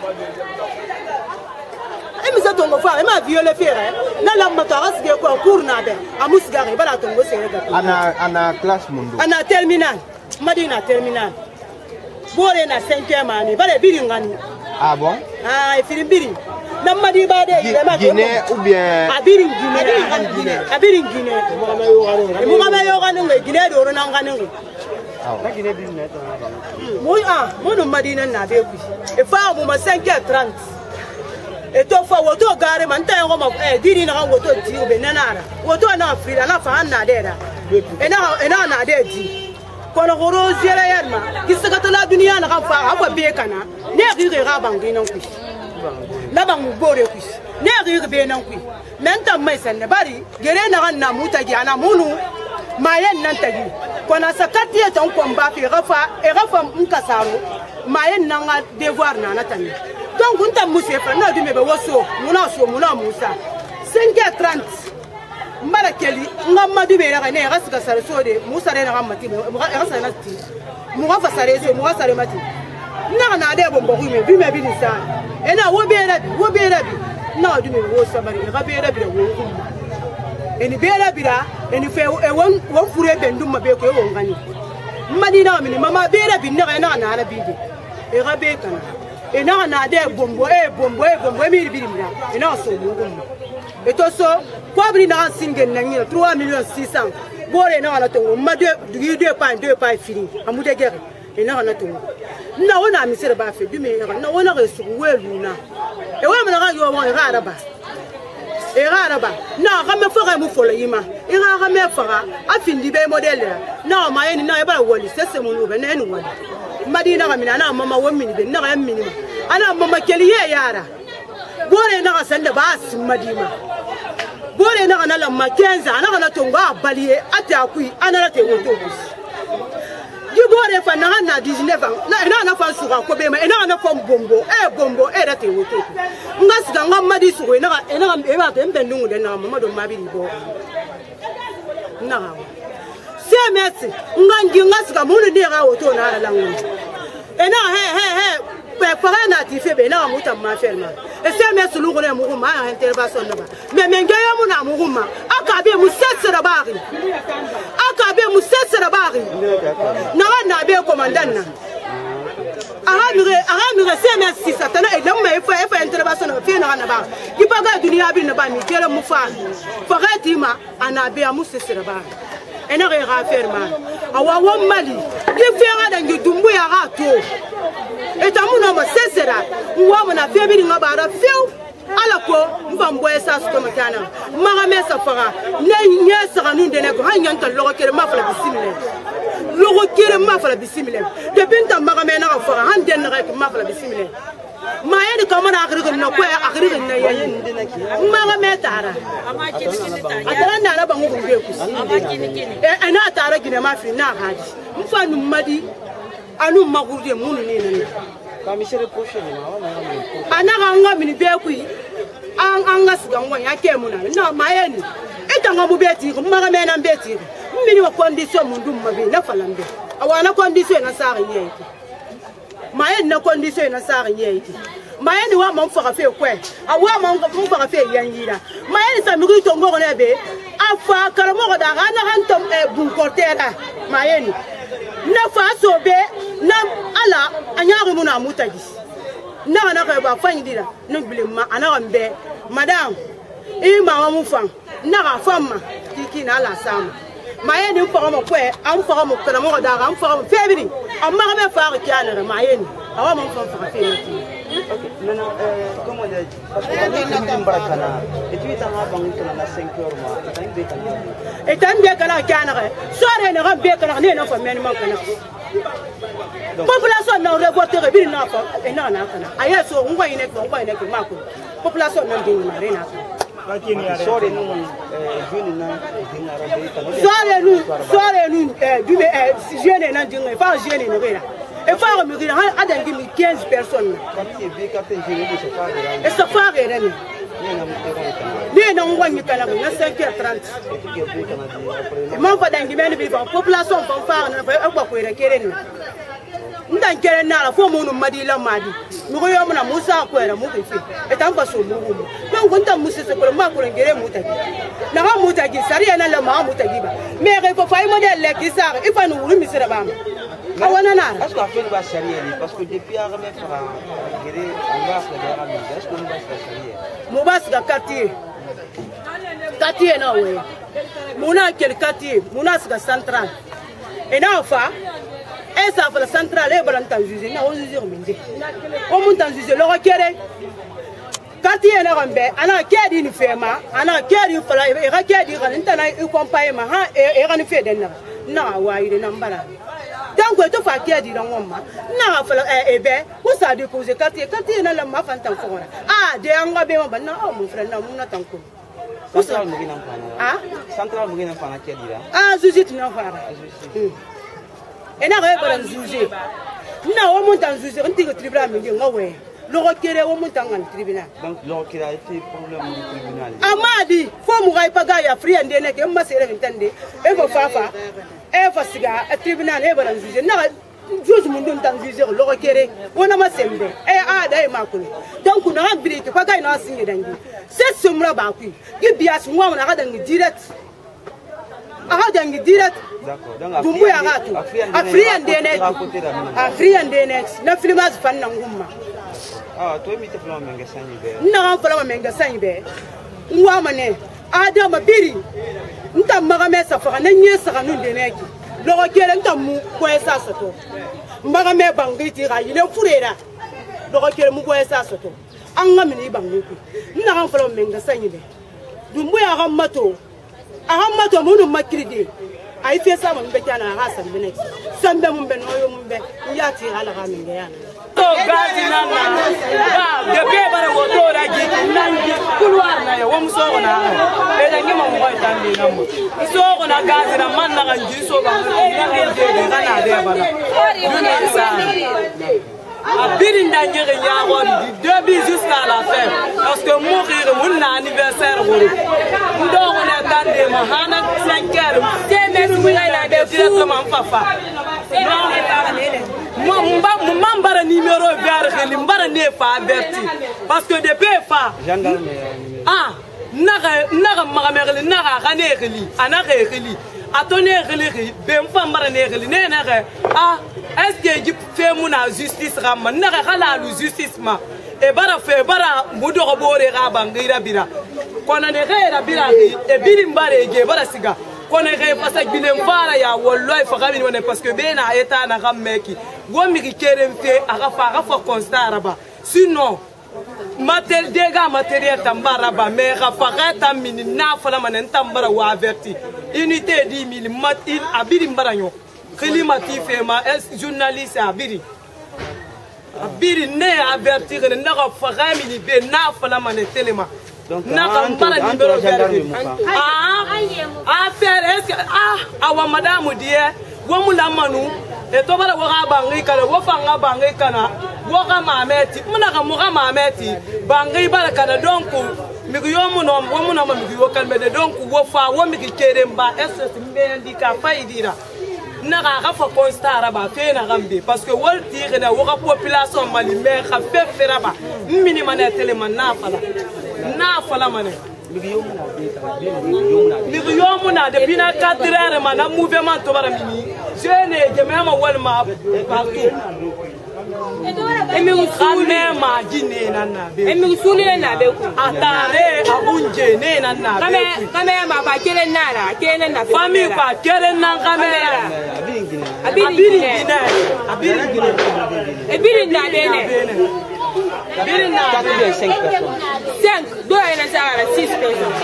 Et nous avons fait, et ma violé faire, n'a la mataras qui est quoi, cours n'a pas, à Mousgari, voilà ton gosse. Ana classe mundo. Ana terminal, Madina terminal. Bolé na 5e année, voilà Biringani. Ah bon? Ah, et Philippe Biring. Namadi Bade, Guinée ou bien Abiring Guinée. Abiring Guinée. Et Mouramayogano, Guinée de Ronangano. Ah, Guinée business. Moi, mon Madina n'a pas vu. Et femme, 5h30. Et toi, auto gare, maintenant, on m'a dit une auto de Benana. Auto n'a pris la fin à Nadera. Et non, on a dit. Quand on rose, qui se gâte la dunia n'a pas à Bécana, n'est rabangin en cuisse. La banque bore cuisse, n'est bien en cuisse. Maintenant, mais c'est ne bari, Guérena Namutagana Mounou, Mayen Nantagi. Quand on s'est catché en combat, et Rafa Mkassaro, Mayen Nanga devoir Nanatani. Donc, on t'a moussé, non, du Mebewoso, Mouna Moussa. 5h30. Marakeli, Mamadu Berane, Raska Sarasode, Moussare Ramati, Rasanati, Mourafa Sareso, Mourasaremati. Nana de Bomboui, Bima Binisa, and now Woberabi, now do me was somebody, Raberabi, and the Berabira, and if I won't for it and do my beko money. Madina, Mamma Berabi, never an Arabi, a Rabekan, and now Nade Bombo, and also. Et aussi, Quabri n'a single n'ang 3,600,000. Boré n'a pas ton, Madame, 2 pas fini, à Moudéguer, et n'a pas ton. Non, on a mis le bafé, du meilleur, non, on a reçu Luna. Et on a eu un Raraba. Et Raraba, non, Ramé Fora Moufolima, et Ramé Fora, a fini des modèles. Non, ma haine n'a pas Wally, c'est mon nouvel anyway. Madina Ramina, Mamma Women, non, un minimum. Alors, Mamma Kelly Yara. Boré n'a pas de base, Madima. Boré n'a pas de 15 ans, n'a pas de balier, à Taoui, à la Théotopus. Du Boré Fanana 19 ans, n'a pas sur un cobéma, et n'a pas bombo, et la Théotopus. N'a Madi sur et n'a pas de nom de Namado Mabilibo. Non. C'est merci, Nangas, Mounira, Autona, la langue. Et non, Parana tifé na muta maferma et c'est mes sous le mouvement intervention mais mengaya muna mouvement akabe musetsera bari na be commandant aramire c'est mes satana et donc mais faut intervention fait na ba qui paga dunia bi na ba mi kere mufa faratima anabe amusetsera bari et na referma awa wo mali qui fait dans dumbu ya rato. Et à mon homme, c'est ça. Ou à mon affaire, il n'a pas de feu. À la fois, nous allons boire ça sur le canal. Maramé Safara, n'est sera nous de nègres, rien que le requéré m'a fait la bissimile. Le requéré m'a fait la bissimile. Depuis que Maramé n'a pas fait un dénrec m'a fait la bissimile. Maïen de comment arrive nos quoi arrive Maramé Tara. Attends, n'a pas mon vieux. Et un atara qui ne m'a fait n'a pas dit. Nous faisons nous m'a dit. Anu magoudi mouni. Commissaire prochain. Ananga mini bekui. Angas gangwa yake muna. Na mayeni. Etanga mubeti, Maramé na mbeti. Mini wa condition mundu mabi na falambe. Awana condition na sari yeki. Mayeni na condition na sari yeki. Mayeni wa mfaka fe kwe. Awa mfaka fe yanyira. Mayeni sa miri tongo nebe. Afa kalamo da rana hantom bunkotera. Mayeni. Na faso be na ala anyari muna mutaji na na ka ba fanyidira no bilema ana mbe madam e ma wa mufan na ga famma kiki na ala sama maye ni fara mo kwe am fara mo kana mo da am fara febiri amma ga me fara kiana maye ni awa mo fara febiri. Ok, maintenant, comment on dit? Parce que nous sommes barakana. Et tu es en avant de la 5 heures, et tu es en Canada. Soit elle ne rend bien que la nez n'a pas même population n'a pas voté, et n'a pas. Et non, ailleurs, on voit une population n'a pas rien. Et faire me dire, à 15 personnes. Et ça fait rien. Les non, on y a 5h30. Et mon pas d'un la population pour faire un peu de ndan kere na fo mo no madila madi mo yo na musa ko era mo ke fi e tan paso mo mo donc ndan musa se ko ma ko ngere mutagi na ha mutagi sari na la ma mutagi ba me re fo fay model le ki sa e fa no wuri mi sere ba ma awana na est-ce que affaire ba sari parce que depuis a me fera ngere on va se faire ami est-ce que on va se sari mo bas ga quartier na we muna quel quartier muna ga central et na fa et ça fait la centrale et balantan juger na on juger minde o mun tan juger lo kere quartier na rambe ana kedi ni fema ana kedi fala e ga kedi ga ntana e compagnie ma ha e ga ni fe den na wa ide na mbara donc to fa kedi na ngomma na fala e be ko sa déposer quartier na la ma fantan fora ah de anga be ma na o mon frère na mun na tanko central mo gina fana ah central mo gina fana kedi la ah juger na fara et na re baran juger na o mon tan juger ntigo tribunal mi ngawe lo kere o mon tan tribunal donc lo kere a été problème du tribunal amadi fo mu gai paga ya free ande ne ke ma sere ntande e fo fafa e fo siga tribunal e baran juger na juge mun dun tan juger lo kere wona ma sembe e a da e makuni donc na ambiri ke paga ina singe dangi c'est semra ba ku ki bias ngwa na ga dangi direct aha dangi direct d'accord donc dumbu ya gatu afrian denex na filmas fan na ngumma ah to mi te flo menga sanyi be na flo menga sanyi be ngwa mane adama biri nta maga mesa fa na nyesa kanu deneki lo kele nta mu ko esa soto maga me bangiti ga yile furera lo kele mu ko esa soto anga mini bangiku na flo menga sanyi be dumbu ya gammato ahammato munu makride ay fi sama mbe kana ha san benex sambe mun be noyo mun be yati hala ga min ya to gazi nan na de be bare woto raji nanji kulwar na ya wom so na e da ngima mo ay tan ni nammo so na gazi na man na ganji so ba na ga de kana de bala duni sa Abiri ndangere nyawon du début jusqu'à la fin parce que mourir mon anniversaire woro ndo wona tande ma hana 5 heures c'est même la de directement papa mon mbara numéro vert khali mbara ne fa averti parce que depuis fa gendarmerie ah naga magamegli naga khane khali ana khali atone khali ben fa mbara ne khali ne na ah est-ce que tu fais mon justice ramman na khala lu justice ma e bara fe bara mudo ko bore ga bangira bira kona ne ga bira e biri mbare ge bara siga kona ga pasa binem fara ya wallahi fa gamin wona parce que bena eta na gammeki gomi ki kerem fe aga fa constat raba sinon matel dega matériel tambara ba me ga fa ga tamini na fala manen tambara wa averti unité 10 000 mat il abiri mbaranyo Klimati fema est journaliste abiri ne avertir ne na fa ni be na fala mané téléma na ka mbara numéro affaire est awa madame die wo mu la manu e to bara wo ga bangi kala wo fa nga bangi kana wo ga mameti muna ga mo ga mameti bangi bara kana donc mi ko yomu no wo mu no mi ko kalme de donc wo fa wo mi ki keremba est mbe ndika faidira na ga fa constat ba fe na gambe parce que wal tire na wa population mali me ga fe fera ba mini mané téléman na fala mané mi yomu na de bina 4 heures mana mouvement to bara mini jeune de même wal ma partout emi usule ma jine nana be emi usule na be ku atare abunje ne nana be kame ma ba kele nara kele na fami kwa kele na kamera abiri gina abiri na bene abiri na 4 personnes 5 do ina sara 6 personnes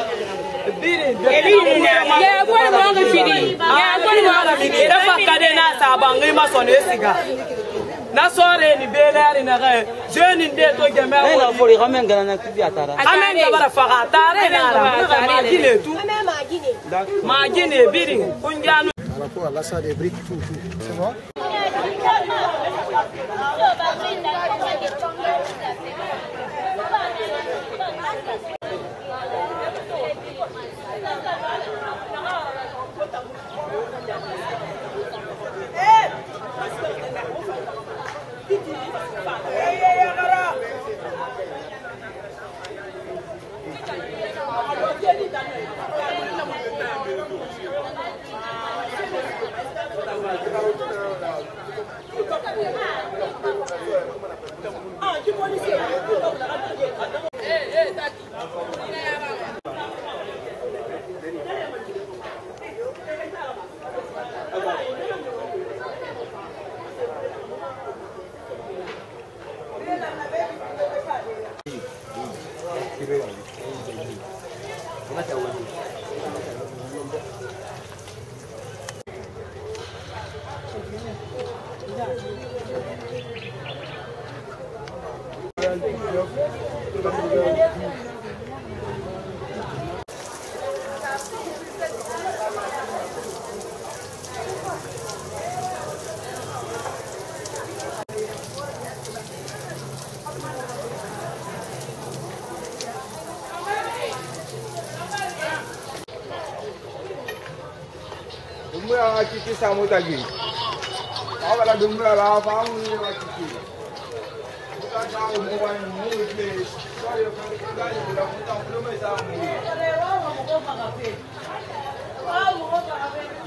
abiri na ya kwa mo ngifidi ya kwa mo ngifidi rafa kadena sabangi masone siga na sore ni belari na ga jeune nde to geme o na fori gamen gana na kibi atara amen ga bara faga tare na ma gine tu ma gine biri kunjanu par rapport à l'achat des briques tout c'est bon. Dumbuya kiki samu tagi. Awala dumbuya la famu ni wa kiki. Buka samu mo wa ni mo ke. Sorry ko ka ni la muta ko me samu.